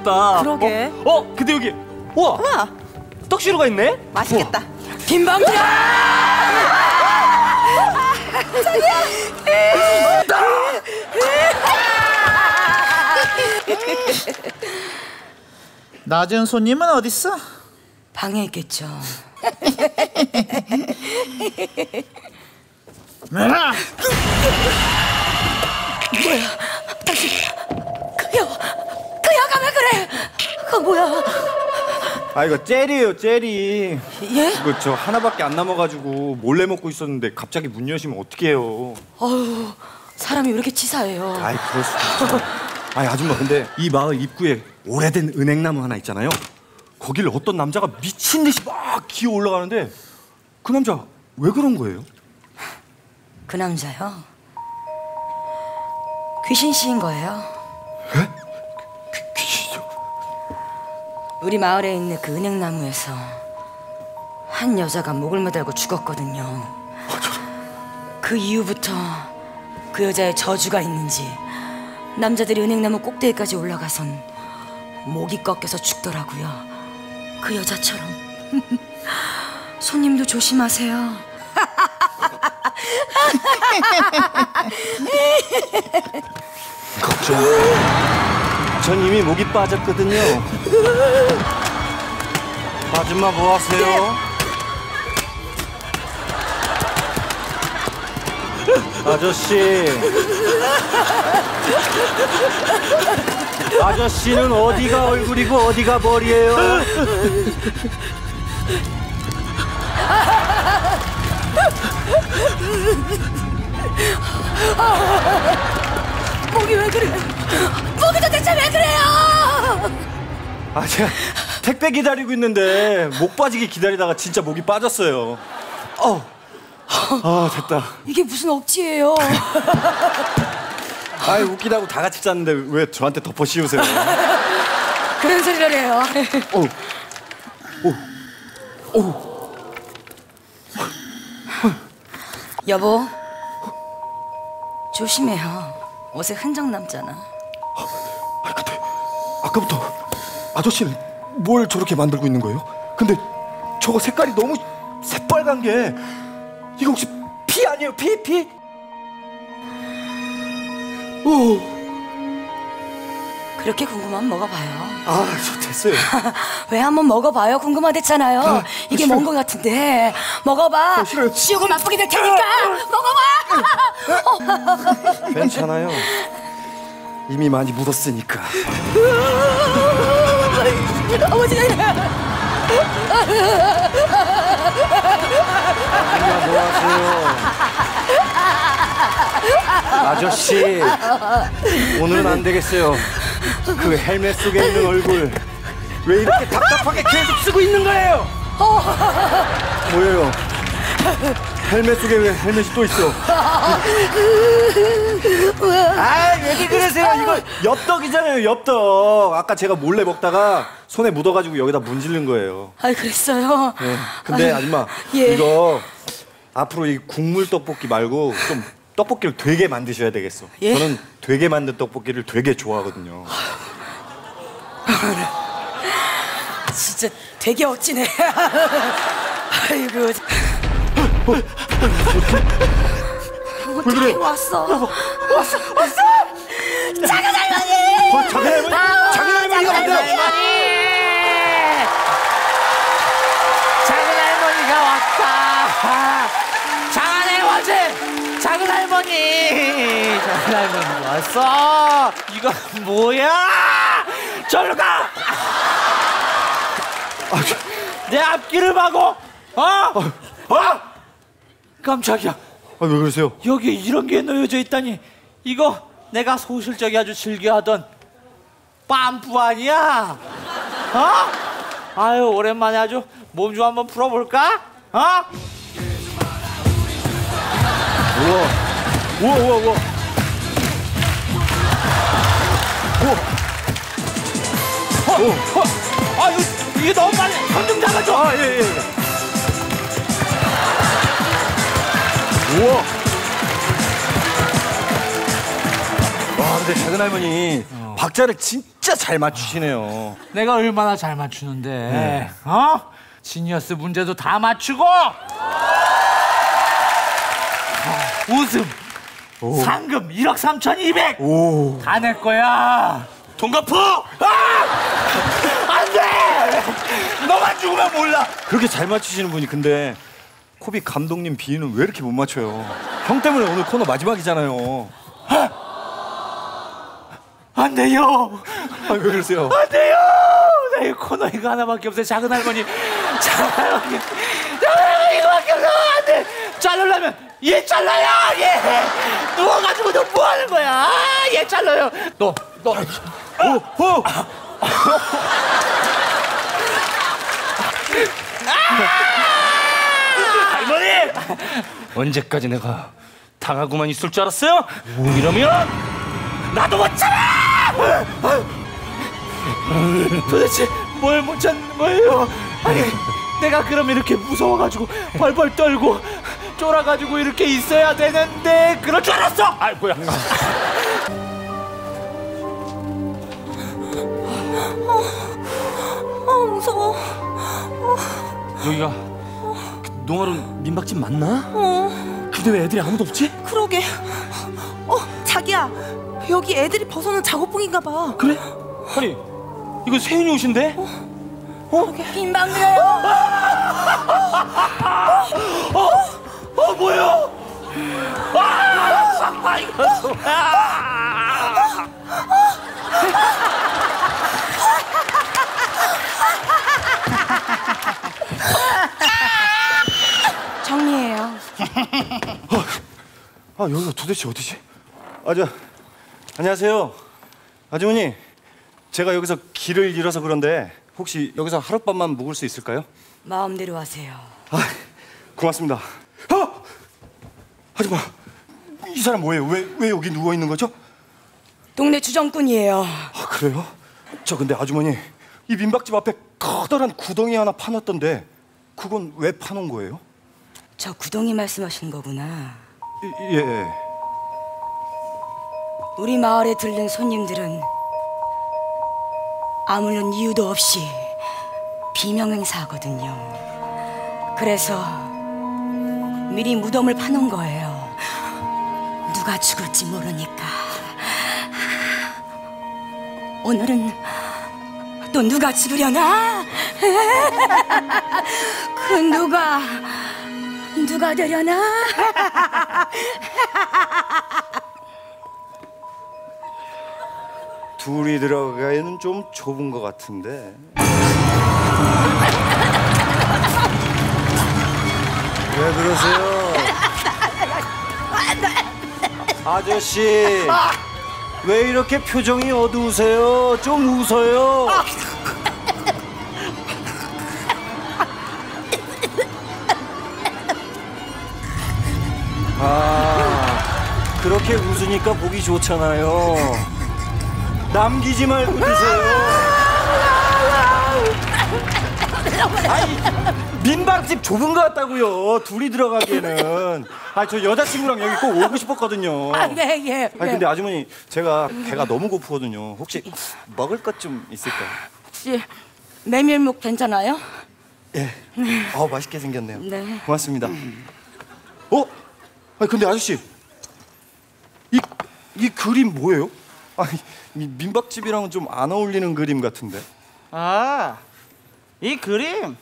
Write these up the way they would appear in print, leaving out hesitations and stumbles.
맛있겠다. 그러게. 근데 여기 우와. 떡시루가 있네? 맛있겠다. 김방주야! 낮은 손님은 어딨어? 방에 있겠죠. 뭐야? 당신 그 여가 왜 그래? 그거 뭐야? 아 이거 젤이에요 젤이. 예? 이거 저 하나밖에 안 남아가지고 몰래 먹고 있었는데 갑자기 문 여시면 어떡해요. 어휴, 사람이 왜 이렇게 치사해요? 아이 그럴 수도 있죠. 아이 아줌마 근데 이 마을 입구에 오래된 은행나무 하나 있잖아요. 거길 어떤 남자가 미친 듯이 막 기어 올라가는데 그 남자 왜 그런 거예요? 그 남자요? 귀신 씨인 거예요. 에? 귀신이요? 우리 마을에 있는 그 은행나무에서 한 여자가 목을 매달고 죽었거든요. 그 이후부터 그 여자의 저주가 있는지 남자들이 은행나무 꼭대기까지 올라가선 목이 꺾여서 죽더라고요. 그 여자처럼. 손님도 조심하세요. 걱정. 전 이미 목이 빠졌거든요. 아줌마 뭐 하세요? 아저씨. 아저씨는 어디가 얼굴이고 어디가 머리예요? 목이 왜 그래? 목이 도대체 왜 그래요? 아 제가 택배 기다리고 있는데 목 빠지게 기다리다가 진짜 목이 빠졌어요. 됐다. 이게 무슨 억지예요? 아이 웃기다고 다 같이 짰는데 왜 저한테 덮어 씌우세요? 그런 소리를 해요. 여보, 조심해요. 옷에 흔적 남잖아. 아니 근데 아까부터 아저씨는 뭘 저렇게 만들고 있는 거예요? 근데 저거 색깔이 너무 새빨간 게 이거 혹시 피 아니에요? 피? 그렇게 궁금하면 먹어봐요. 저 됐어요. 왜 한번 먹어봐요? 궁금하댔잖아요. 이게 뭔 거 같은데. 먹어봐. 싫어요. 지옥을 맛보게 될 테니까. 먹어봐. 괜찮아요. 이미 많이 묻었으니까. 어머니가 아줌마 뭐 하세요? 아저씨 오늘은 안 되겠어요. 그 헬멧 속에 있는 얼굴 왜 이렇게 답답하게 계속 쓰고 있는 거예요? 뭐예요? 헬멧 속에 왜 헬멧이 또 있어? 왜 그러세요? 이거 엽떡이잖아요, 엽떡. 아까 제가 몰래 먹다가 손에 묻어가지고 여기다 문지른 거예요. 그랬어요? 네. 근데 아줌마 예. 이거 앞으로 이 국물 떡볶이 말고 좀 떡볶이를 되게 만드셔야 되겠어. 예? 저는 되게 만든 떡볶이를 되게 좋아하거든요. 진짜 되게 억지네. 아이고. 왜 그래? 왔어. 작은 할머니! 작은 할머니? 작은 할머니가 뭔데? 작은 할머니가 왔다. 작은 할머니, 작은 할머니, 작은 할머니 왔어. 이거 뭐야? 절로 가. 내 앞길을 막어. 깜짝이야. 왜 그러세요? 여기 이런 게 놓여져 있다니. 이거 내가 소실적이 아주 즐겨하던 빰뿌 아니야? 아유 오랜만에 아주 몸 좀 한번 풀어볼까? 우와. 이게 너무 빨리. 손 좀 잡아줘. 예. 우와. 와 근데 작은 할머니 박자를 진짜 진짜 잘 맞추시네요. 내가 얼마나 잘 맞추는데. 지니어스 문제도 다 맞추고 웃음 상금 1억 3,200 다 낼 거야. 돈 갚어! 안돼! 너만 죽으면 몰라. 그렇게 잘 맞추시는 분이 근데 코비 감독님 비유는 왜 이렇게 못 맞춰요? 형 때문에 오늘 코너 마지막이잖아요. 안 돼요. 왜 그러세요? 안 돼요. 나 이 코너 이거 하나밖에 없어요. 작은 할머니 이거밖에 없어. 안 돼. 자르려면 얘 잘라요. 얘 누워가지고 너 뭐 하는 거야? 얘 잘라요. 너 할머니! 언제까지 내가 당하고만 있을 줄 알았어요? 이러면 나도 못 참아! 도대체 뭘 못 찾는 거예요? 아니 내가 그럼 이렇게 무서워가지고 벌벌 떨고 쫄아가지고 이렇게 있어야 되는데 그럴 줄 알았어! 아, 뭐야. 무서워. 여기가 농아론 민박집 맞나? 근데 왜 애들이 아무도 없지? 그러게. 자기야, 여기 애들이 벗어놓은 작업복인가 봐. 그래? 아니, 이거 세윤이 옷인데? 빈방이에요. 뭐야? 이거 정리해요. 여기가 도대체 어디지? 안녕하세요. 아주머니, 제가 여기서 길을 잃어서 그런데 혹시 여기서 하룻밤만 묵을 수 있을까요? 마음대로 하세요. 고맙습니다. 아줌마, 이 사람 뭐예요? 왜 여기 누워 있는 거죠? 동네 주정꾼이에요. 그래요? 저 근데 아주머니, 이 민박집 앞에 커다란 구덩이 하나 파놨던데 그건 왜 파놓은 거예요? 저 구덩이 말씀하시는 거구나. 예. 우리 마을에 들른 손님들은 아무런 이유도 없이 비명행사하거든요. 그래서 미리 무덤을 파놓은 거예요. 누가 죽을지 모르니까. 오늘은 또 누가 죽으려나? 그 누가 되려나? 둘이 들어가기에는 좀 좁은 것 같은데. 왜 그러세요? 아저씨, 왜 이렇게 표정이 어두우세요? 좀 웃어요. 그렇게 웃으니까 보기 좋잖아요. 남기지 말고 드세요. 아니, 민박집 좁은 것 같다고요. 둘이 들어가기에는. 저 여자친구랑 여기 꼭 오고 싶었거든요. 예. 근데 아주머니, 제가 배가 너무 고프거든요. 혹시 먹을 것 좀 있을까요? 혹시 메밀묵 괜찮아요? 예. 맛있게 생겼네요. 네. 고맙습니다. 근데 아저씨, 이 그림 뭐예요? 이 민박집이랑은 좀 안 어울리는 그림 같은데. 이 그림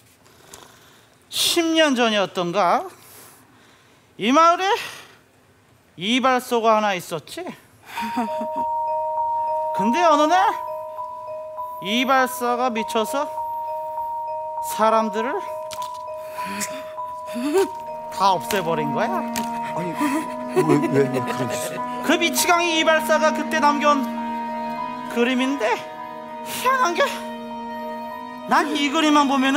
10년 전이었던가? 이 마을에 이발소가 하나 있었지? 근데 어느 날 이발사가 미쳐서 사람들을 다 없애버린 거야. 왜 그러지? 그 미치광이 이발사가 그때 남겨온 그림인데 희한한 게 난 이 그림만 보면은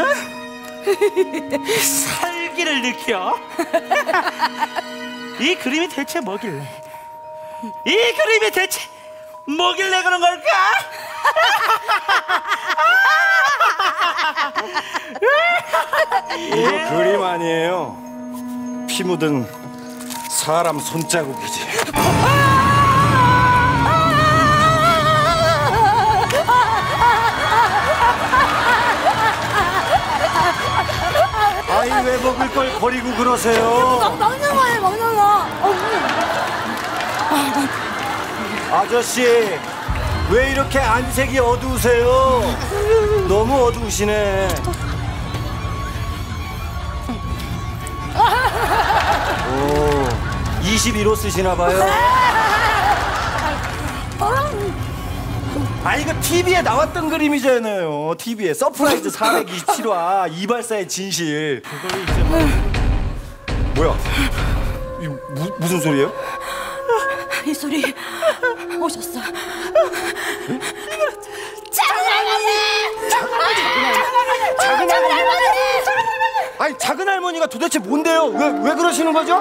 살기를 느껴. 이 그림이 대체 뭐길래? 이 그림이 대체 뭐길래 그런 걸까? 이거 그림 아니에요. 피 묻은 사람 손자국이지. 먹을 걸 버리고 그러세요? 먹는 거예요, 먹는 거. 아저씨, 왜 이렇게 안색이 어두우세요? 너무 어두우시네. 오, 21호 쓰시나봐요. 아, 이거 TV에 나왔던 그림이잖아요. TV에 서프라이즈 427화 이발사의 진실. 그걸 이제 뭐야? 이 무슨 소리예요? 이 소리 오셨어. 작은 할머니! 아니, 작은 할머니가 도대체 뭔데요? 왜 그러시는 거죠?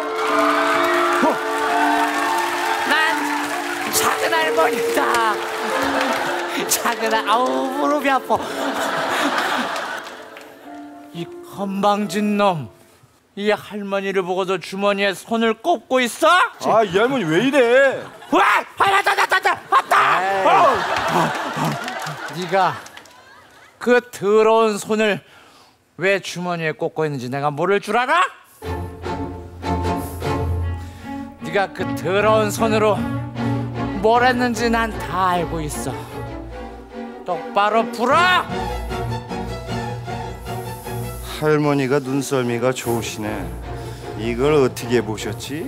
난 작은 할머니다. 아우 무릎이 아파. 이 건방진 놈, 이 할머니를 보고도 주머니에 손을 꼽고 있어? 아, 이 할머니 왜 이래? 와! 왔다! 네가 그 더러운 손을 왜 주머니에 꽂고 있는지 내가 모를 줄 알아? 네가 그 더러운 손으로 뭘 했는지 난 다 알고 있어. 똑바로 풀어! 할머니가 눈썰미가 좋으시네. 이걸 어떻게 보셨지?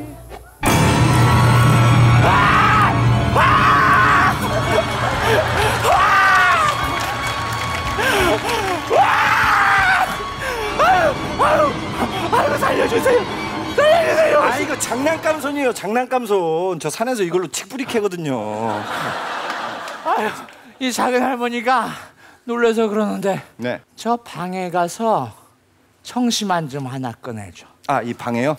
아유, 살려주세요! 아, 이거 장난감 손이에요. 장난감 손. 저 산에서 이걸로 칡뿌리 캐거든요. 아유, 이 작은 할머니가 놀라서 그러는데 네. 저 방에 가서 청심환 좀 하나 꺼내줘. 아, 이 방에요?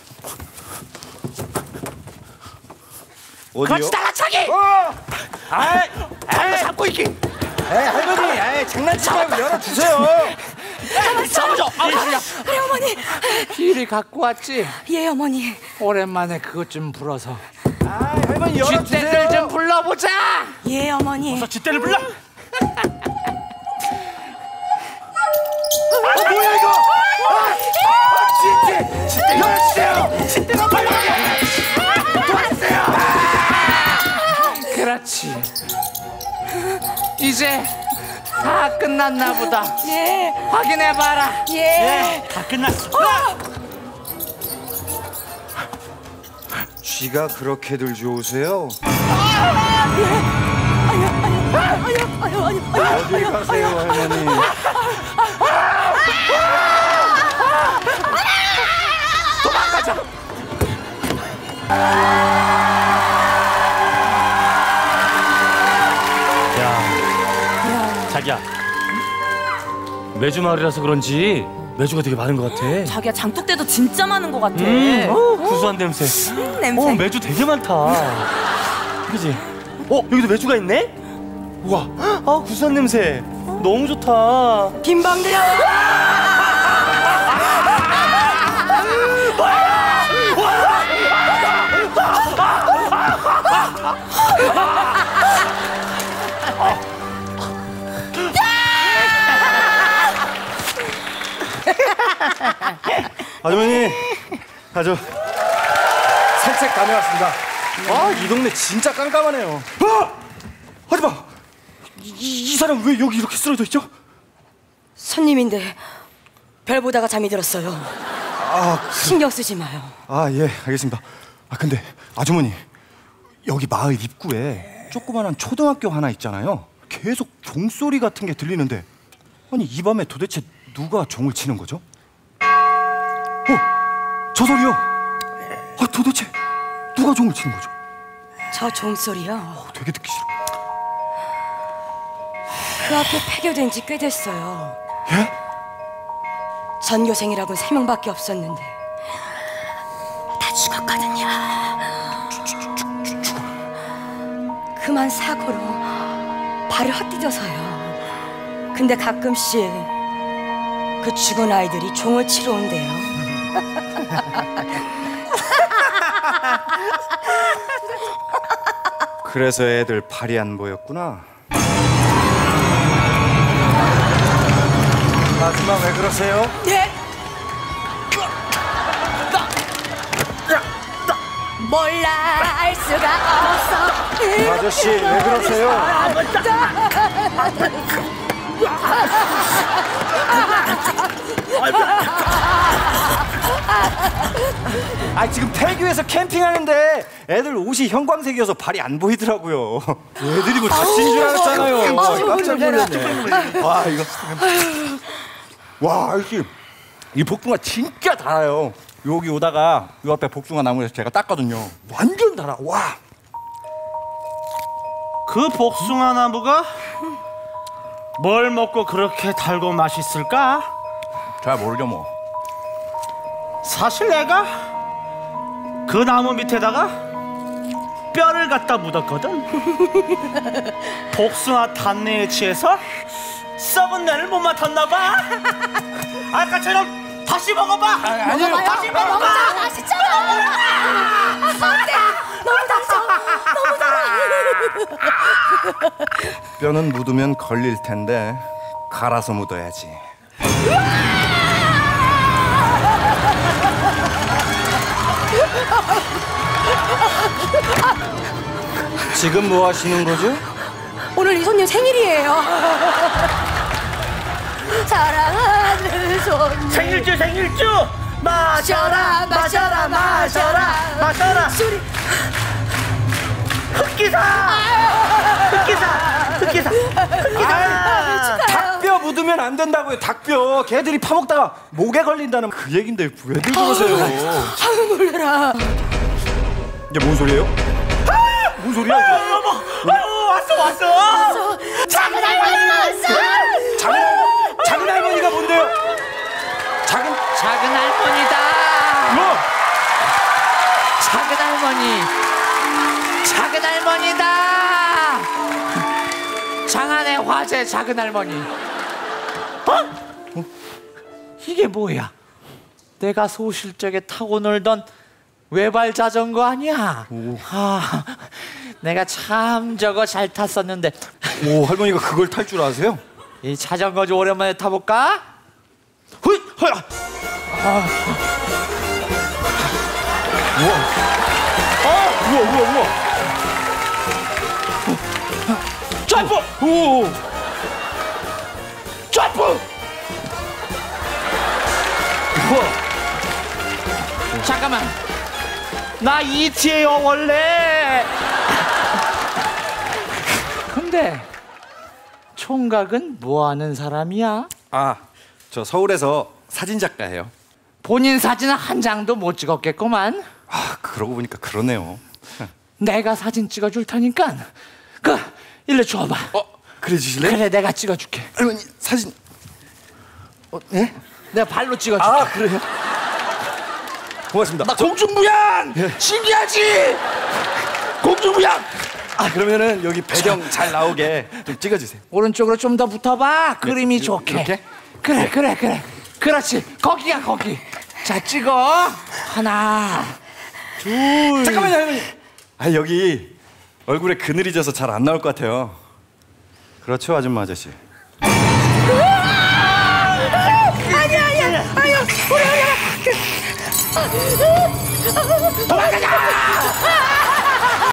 어디요? 그렇지, 나가차기! 아이, 잡고 있기! 에이, 할머니, 에이, 장난치지 말고 열어주세요. 잡아줘! 그래, 어머니. 비리 갖고 왔지? 예, 어머니. 오랜만에 그것 좀 불어서 아, 할머니 쥐떼들 열어주세요. 좀 불러보자! 예, 어머니. 쥐떼를 불러? 뭐야 이거? 쥐떼 열어주세요. 쥐떼가 빨리 도와주세요. 그렇지. 이제 다 끝났나 보다. 예. 확인해봐라. 예. 다 끝났어. 쥐가 그렇게들 좋으세요? 어디 가세요, 할머니? 자기야, 매주 마을이라서 그런지 매주가 되게 많은 것 같아. 자기야, 장독대도 진짜 많은 것 같아. 구수한 냄새. 냄새. 매주 되게 많다. 그지? 여기도 매주가 있네? 우와, 구수한 냄새. 너무 좋다. 빈방 들여. 아주머니, 저 산책 다녀왔습니다. 아, 이 동네 진짜 깜깜하네요. 하지마! 이 사람 왜 여기 이렇게 쓰러져 있죠? 손님인데 별 보다가 잠이 들었어요. 신경 쓰지 마요. 아, 예, 알겠습니다. 근데 아주머니, 여기 마을 입구에 조그만한 초등학교 하나 있잖아요. 계속 종소리 같은 게 들리는데, 아니 이 밤에 도대체 누가 종을 치는 거죠? 저 소리요. 도대체 누가 종을 치는 거죠? 저 종소리요. 되게 듣기 싫어. 그 앞에 폐교된 지 꽤 됐어요. 예? 전교생이라고 3명밖에 없었는데 다 죽었거든요. 그만 사고로 발을 헛디뎌서요. 근데 가끔씩 그 죽은 아이들이 종을 치러 온대요. 그래서 애들 발이 안 보였구나. 아줌마 왜 그러세요? 네? 몰라 알 수가 없어. 아저씨 왜 그러세요? 아 지금 태교에서 캠핑하는데 애들 옷이 형광색이어서 발이 안 보이더라고요. 애들이 뭐 다친 줄 알았잖아요. 깜짝 놀랐네. 와 이거 와 아저씨 이 복숭아 진짜 달아요. 여기 오다가 요 앞에 복숭아 나무에서 제가 땄거든요. 완전 달아. 와. 그 복숭아 나무가 뭘 먹고 그렇게 달고 맛있을까? 잘 모르죠 뭐. 사실 내가 그 나무 밑에다가 뼈를 갖다 묻었거든. 복숭아 단내에 취해서 썩은 내를 못 맡았나 봐. 아까처럼 다시 먹어봐. 아니요. 다시 먹어봐. 맛있잖아. 안돼. 너무 달죠. 너무 달아. 뼈는 묻으면 걸릴 텐데 갈아서 묻어야지. 지금 뭐 하시는 거죠? 오늘 이손님 생일이에요. 사랑하는 손님. 생일주 마셔라 마셔라 마셔라 마셔라. 술이 흑기사 닭뼈 묻으면 안 된다고요. 닭뼈 걔들이 파먹다가 목에 걸린다는 그 얘긴데 왜들 그러세요? 아유 놀래라. 이게 뭔 소리예요? 뭔 소리야 이거? 여보 왔어. 작은 할머니 왔어. 작은 할머니가 뭔데요? 작은 할머니다. 뭐? 작은 할머니. 작은 할머니다. 장안의 화제 작은 할머니. 이게 뭐야? 내가 소실적에 타고 놀던 외발 자전거 아니야? 아, 내가 참 저거 잘 탔었는데. 오 할머니가 그걸 탈 줄 아세요? 이 자전거 좀 오랜만에 타볼까? 훗! 허야! 우와. 점프! 오. 점프! 우와. 잠깐만. 나 ET예요 원래. 근데 총각은 뭐하는 사람이야? 아, 저 서울에서 사진 작가예요. 본인 사진은 한 장도 못 찍었겠구만. 아, 그러고 보니까 그러네요. 내가 사진 찍어줄 테니까 그 일로 줘봐. 그래 주실래요? 그래 내가 찍어줄게. 할머니 사진. 예? 내가 발로 찍어줄게. 아, 그래요? 고맙습니다. 나 공중부양! 신기하지? 공중부양! 아, 그러면은 여기 배경 잘 나오게 좀 찍어주세요. 오른쪽으로 좀 더 붙어봐. 그림이 이- 좋게. 이렇게? 그래. 그렇지. 거기야 거기. 자 찍어. 하나. 둘. 잠깐만요, 할머니. 아, 여기 얼굴에 그늘이 져서 잘 안 나올 것 같아요. 그렇죠, 아줌마 아저씨. 아니야. 아유 우리 도망가자.